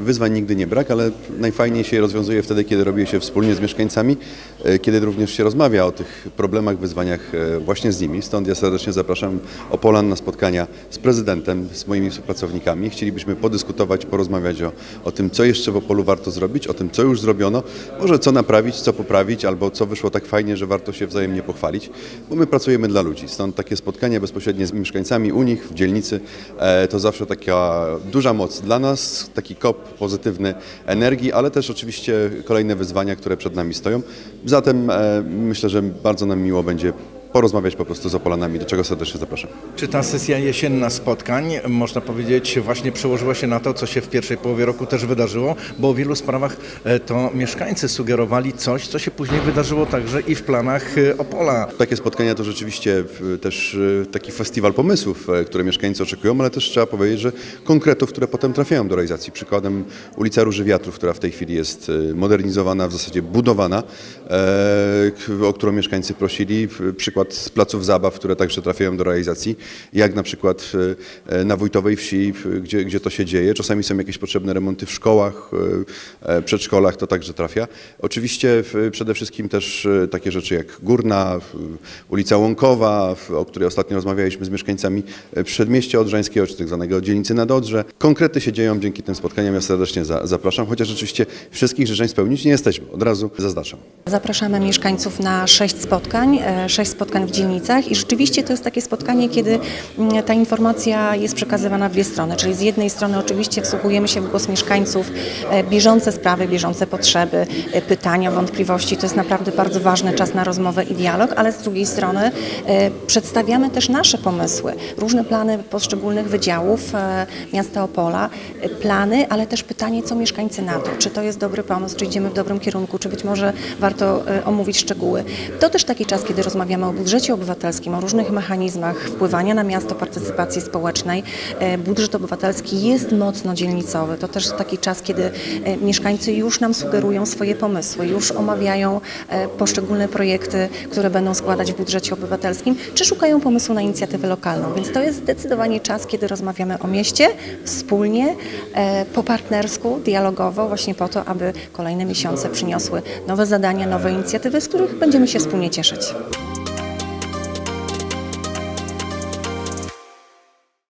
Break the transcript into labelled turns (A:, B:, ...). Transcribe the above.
A: wyzwań nigdy nie brak, ale najfajniej się rozwiązuje wtedy, kiedy robi się wspólnie z mieszkańcami, kiedy również się rozmawia o tych problemach, wyzwaniach właśnie z nimi. Stąd ja serdecznie zapraszam Opolan na spotkania z prezydentem, z moimi współpracownikami. Chcielibyśmy podyskutować, porozmawiać o tym, co jeszcze w Opolu warto zrobić, o tym, co już zrobiono, może co naprawić, co poprawić, albo co wyszło tak fajnie, że warto się wzajemnie pochwalić, bo my pracujemy dla ludzi. Stąd takie spotkania bezpośrednie z mieszkańcami u nich w dzielnicy to zawsze taka duża moc dla nas, taki kop pozytywny energii, ale też oczywiście kolejne wyzwania, które przed nami stoją. Zatem myślę, że bardzo nam miło będzie porozmawiać po prostu z Opolanami, do czego serdecznie zapraszam.
B: Czy ta sesja jesienna spotkań, można powiedzieć, właśnie przełożyła się na to, co się w pierwszej połowie roku też wydarzyło, bo w wielu sprawach to mieszkańcy sugerowali coś, co się później wydarzyło także i w planach Opola.
A: Takie spotkania to rzeczywiście też taki festiwal pomysłów, które mieszkańcy oczekują, ale też trzeba powiedzieć, że konkretów, które potem trafiają do realizacji. Przykładem ulica Róży Wiatrów, która w tej chwili jest modernizowana, w zasadzie budowana, o którą mieszkańcy prosili. Przykład z placów zabaw, które także trafiają do realizacji, jak na przykład na Wójtowej Wsi, gdzie to się dzieje. Czasami są jakieś potrzebne remonty w szkołach, przedszkolach, to także trafia. Oczywiście przede wszystkim też takie rzeczy jak Górna, ulica Łąkowa, o której ostatnio rozmawialiśmy z mieszkańcami Przedmieścia Odrzańskiego, czy tak zwanego dzielnicy nad Odrze. Konkrety się dzieją dzięki tym spotkaniom. Ja serdecznie zapraszam, chociaż oczywiście wszystkich życzeń spełnić nie jesteśmy. Od razu zaznaczam.
C: Zapraszamy mieszkańców na 6 spotkań w dzielnicach i rzeczywiście to jest takie spotkanie, kiedy ta informacja jest przekazywana w dwie strony, czyli z jednej strony oczywiście wsłuchujemy się w głos mieszkańców, bieżące sprawy, bieżące potrzeby, pytania, wątpliwości, to jest naprawdę bardzo ważny czas na rozmowę i dialog, ale z drugiej strony przedstawiamy też nasze pomysły, różne plany poszczególnych wydziałów miasta Opola, plany, ale też pytanie, co mieszkańcy na to, czy to jest dobry pomysł, czy idziemy w dobrym kierunku, czy być może warto omówić szczegóły. To też taki czas, kiedy rozmawiamy o budżecie obywatelskim, o różnych mechanizmach wpływania na miasto, partycypacji społecznej. Budżet obywatelski jest mocno dzielnicowy. To też taki czas, kiedy mieszkańcy już nam sugerują swoje pomysły, już omawiają poszczególne projekty, które będą składać w budżecie obywatelskim, czy szukają pomysłu na inicjatywę lokalną. Więc to jest zdecydowanie czas, kiedy rozmawiamy o mieście wspólnie, po partnersku, dialogowo, właśnie po to, aby kolejne miesiące przyniosły nowe zadania, nowe inicjatywy, z których będziemy się wspólnie cieszyć.